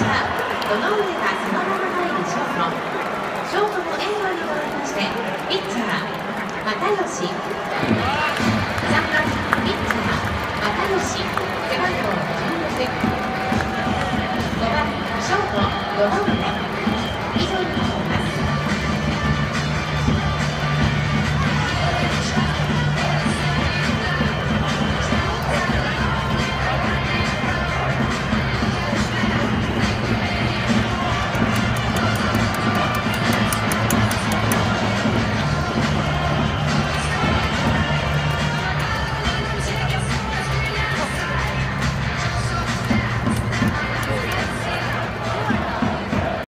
したこの腕がそのまま入るショートの援護に代わりましてピッチャー又吉3番ピッチャー又吉背番号16 5番ショート野々村